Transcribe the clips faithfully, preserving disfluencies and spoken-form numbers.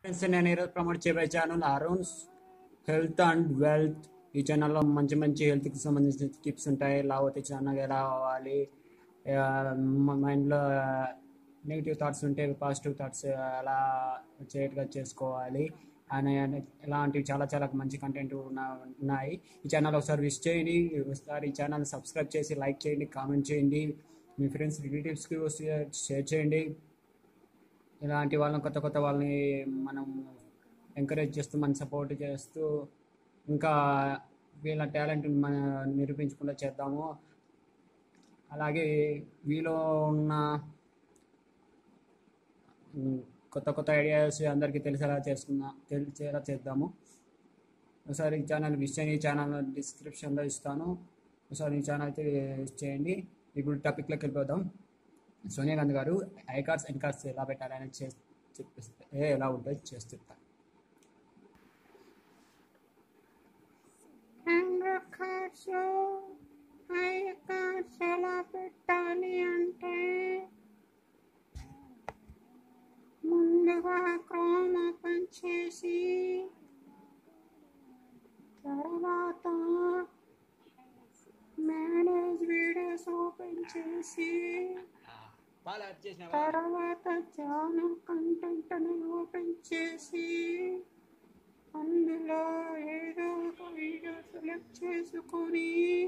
Friends, నేను ఈరోజు promote చేయబోయే channel Arun's health and wealth. ఈ ఛానల్లో మంచి మంచి హెల్త్కి సంబంధించిన టిప్స్ ఉంటాయి. లావైతే చిన్నగా ఎలా అవ్వాలి, మైండ్లో నెగిటివ్ థాట్స్ ఉంటే పాజిటివ్ థాట్స్ ఎలా చేయట్గా చేసుకోవాలి అని ఇలాంటివి చాలా చాలా మంచి కంటెంట్ ఉన్నాయి. ఈ ఛానల్ ఒకసారి విష్ చేయండి, ఒకసారి ఈ ఛానల్ సబ్స్క్రైబ్ చేసి లైక్ చేయండి, కామెంట్ చేయండి, మీ ఫ్రెండ్స్ రిలేటివ్స్కి షేర్ చేయండి. ఇలాంటి వాళ్ళని కొత్త కొత్త వాళ్ళని మనం ఎంకరేజ్ చేస్తూ మన సపోర్ట్ చేస్తూ ఇంకా వీళ్ళ టాలెంట్ మన నిరూపించకుండా చేద్దాము. అలాగే వీలో ఉన్న కొత్త కొత్త ఐడియాస్ అందరికీ తెలిసేలా చేసుకుందాం, తెలిసేలా చేద్దాము. ఒకసారి ఈ ఛానల్ విష్ చేయండి, ఈ ఛానల్ డిస్క్రిప్షన్లో ఇస్తాను. ఒకసారి ఈ ఛానల్ అయితే విష్ చేయండి. ఇప్పుడు టాపిక్లోకి వెళ్ళిపోదాం. సోనియా గాంధీ గారు ఐ కార్డ్స్ ఎన్ కార్డ్స్ ఎలా పెట్టాలని చేసి చెప్పిస్తే ఎలా ఉంటుందో చేసి చెప్తాను. ఐ కార్డ్స్ ఎలా పెట్టాలి అంటే ముందుగా క్రోమ్ ఓపెన్ చేసి తర్వాత మేనేజ్ వీడియోస్ ఓపెన్ చేసి తర్వాత ఛానల్ కంటెంట్ అని ఓపెన్ చేసి అందులో ఏదో ఒక వీడియో సెలెక్ట్ చేసుకొని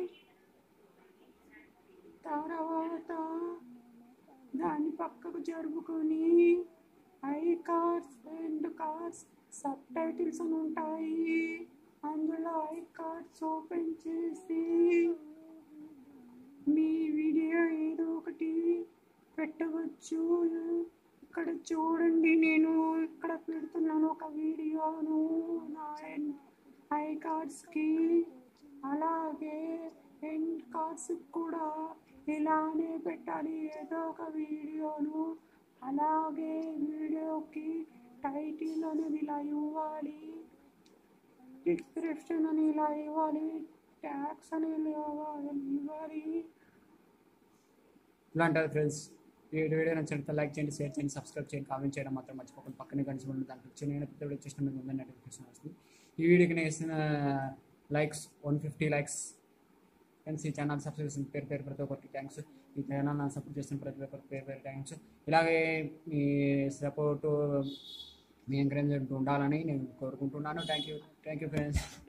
తర్వాత దాన్ని పక్కకు జరుపుకొని I cards and cards subtitles అని ఉంటాయి, అందులో ఐ కార్డ్స్ ఓపెన్ చేసి మీ వీడియో ఏదో ఒకటి పెట్టవచ్చు. ఇక్కడ చూడండి, నేను ఇక్కడ పెడుతున్నాను ఒక వీడియోను నా ఐ కార్డ్స్కి, అలాగే ఎండ్ కార్డ్స్ కూడా ఇలానే పెట్టాలి ఏదో ఒక వీడియోను. అలాగే వీడియోకి టైటిల్ అనేది ఇలా ఇవ్వాలి, డిస్క్రిప్షన్ అని ఇలా ఇవ్వాలి, ట్యాగ్స్ అని ఇవ్వాలి. ఇలా అంటారు ఫ్రెండ్స్. ఈ వీడియో నచ్చినట్లయితే లైక్ చేయండి, షేర్ చేయండి, సబ్స్క్రైబ్ చేయండి, కామెంట్ చేయడం మాత్రం మర్చిపోకుండా పక్కనే కనిసి ఉండి దాంట్లో వచ్చి నేను పెద్ద వీడియో చేసిన మీకు ముందే నోటిఫికేషన్ వస్తుంది. ఈ వీడియోకి నేను ఇస్తున్న likes one fifty likes. Friends, ఈ ఛానల్ సబ్స్క్రైబ్ చేసిన పేరు పేరు ప్రతి ఒక్కరికి థ్యాంక్స్. ఈ ఛానల్ నాకు సపోర్ట్ చేసిన ప్రతి ఒక్కరికి పేరు పేరు థ్యాంక్స్. ఇలాగే మీ సపోర్టు, మీ ఎంకరేజ్మెంట్ ఉండాలని నేను కోరుకుంటున్నాను. Thank you thank you friends.